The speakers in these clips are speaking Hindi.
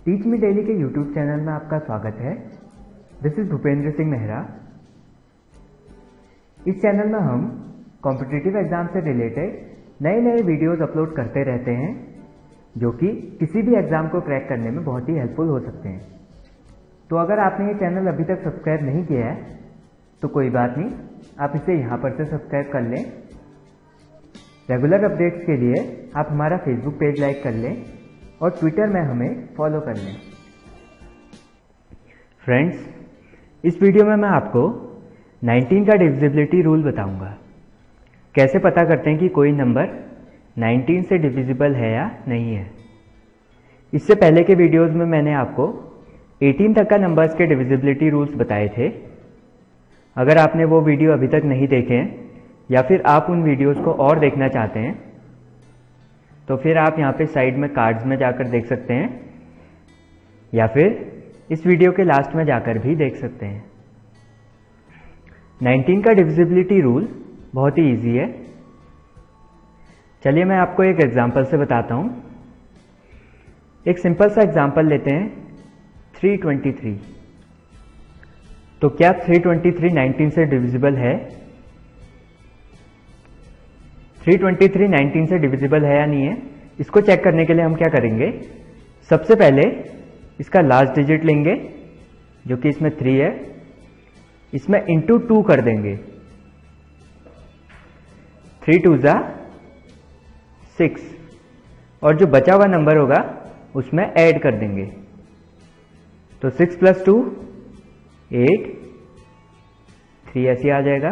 टीच मी डेली के यूट्यूब चैनल में आपका स्वागत है। This is Bhupendra Singh Mehra. इस चैनल में हम कॉम्पिटिटिव एग्जाम से रिलेटेड नए नए वीडियोस अपलोड करते रहते हैं जो कि किसी भी एग्जाम को क्रैक करने में बहुत ही हेल्पफुल हो सकते हैं। तो अगर आपने ये चैनल अभी तक सब्सक्राइब नहीं किया है तो कोई बात नहीं, आप इसे यहाँ पर से सब्सक्राइब कर लें। रेगुलर अपडेट्स के लिए आप हमारा फेसबुक पेज लाइक कर लें और ट्विटर में हमें फॉलो कर लें। फ्रेंड्स, इस वीडियो में मैं आपको 19 का डिविजिबिलिटी रूल बताऊंगा। कैसे पता करते हैं कि कोई नंबर 19 से डिविजिबल है या नहीं है। इससे पहले के वीडियोस में मैंने आपको 18 तक का नंबर्स के डिविजिबिलिटी रूल्स बताए थे। अगर आपने वो वीडियो अभी तक नहीं देखे हैं या फिर आप उन वीडियोस को और देखना चाहते हैं तो फिर आप यहाँ पे साइड में कार्ड्स में जाकर देख सकते हैं या फिर इस वीडियो के लास्ट में जाकर भी देख सकते हैं। 19 का डिविजिबिलिटी रूल बहुत ही इजी है। चलिए मैं आपको एक एग्जांपल से बताता हूँ। एक सिंपल सा एग्जांपल लेते हैं, 323। तो क्या 323 19 से डिविजिबल है? 323 19 से डिविजिबल है या नहीं है, इसको चेक करने के लिए हम क्या करेंगे। सबसे पहले इसका लास्ट डिजिट लेंगे जो कि इसमें 3 है, इसमें इंटू 2 कर देंगे। 3 2 जा 6 और जो बचा हुआ नंबर होगा उसमें ऐड कर देंगे। तो 6 + 2 8, 3 ऐसे आ जाएगा।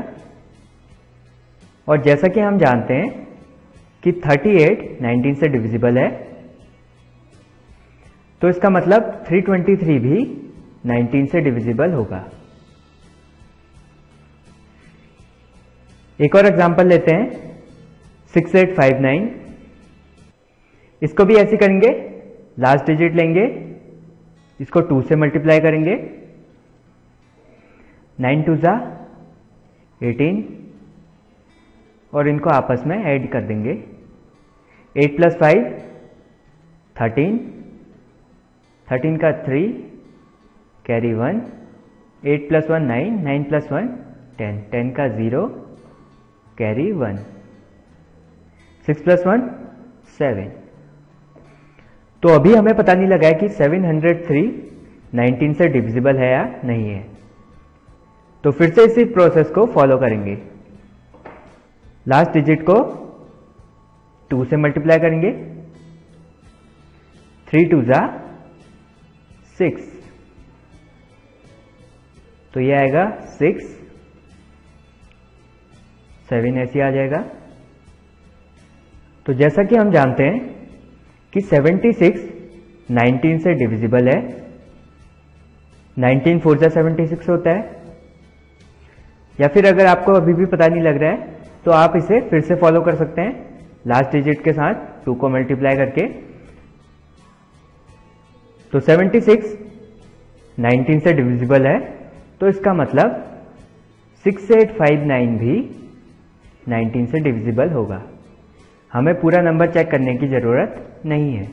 और जैसा कि हम जानते हैं कि 38 19 से डिविजिबल है, तो इसका मतलब 323 भी 19 से डिविजिबल होगा। एक और एग्जांपल लेते हैं, 6859। इसको भी ऐसे करेंगे, लास्ट डिजिट लेंगे, इसको 2 से मल्टीप्लाई करेंगे। 9 2 जा 18 और इनको आपस में ऐड कर देंगे। 8 + 5 13, 13 का 3 कैरी 1, 8 + 1 9, 9 + 1 10, 10 का 0 कैरी 1, 6 + 1 7। तो अभी हमें पता नहीं लगा है कि 703 19 से डिविजिबल है या नहीं है। तो फिर से इसी प्रोसेस को फॉलो करेंगे। लास्ट डिजिट को 2 से मल्टीप्लाई करेंगे। 3 2 जा 6, तो ये आएगा 6, 7 ऐसे आ जाएगा। तो जैसा कि हम जानते हैं कि 76 19 से डिविजिबल है। 19 4 जा 76 होता है। या फिर अगर आपको अभी भी पता नहीं लग रहा है तो आप इसे फिर से फॉलो कर सकते हैं, लास्ट डिजिट के साथ 2 को मल्टीप्लाई करके। तो 76 19 से डिविजिबल है, तो इसका मतलब 6859 भी 19 से डिविजिबल होगा। हमें पूरा नंबर चेक करने की जरूरत नहीं है।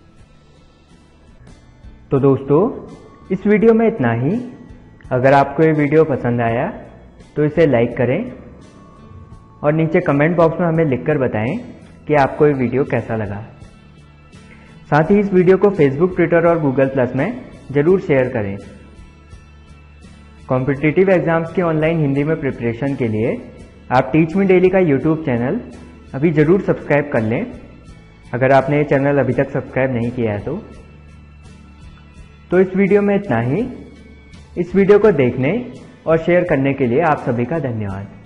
तो दोस्तों, इस वीडियो में इतना ही। अगर आपको ये वीडियो पसंद आया तो इसे लाइक करें और नीचे कमेंट बॉक्स में हमें लिखकर बताएं कि आपको ये वीडियो कैसा लगा। साथ ही इस वीडियो को फेसबुक, ट्विटर और गूगल प्लस में जरूर शेयर करें। कॉम्पिटिटिव एग्जाम्स की ऑनलाइन हिंदी में प्रिपरेशन के लिए आप टीच मी डेली का यूट्यूब चैनल अभी जरूर सब्सक्राइब कर लें, अगर आपने ये चैनल अभी तक सब्सक्राइब नहीं किया है तो इस वीडियो में इतना ही। इस वीडियो को देखने और शेयर करने के लिए आप सभी का धन्यवाद।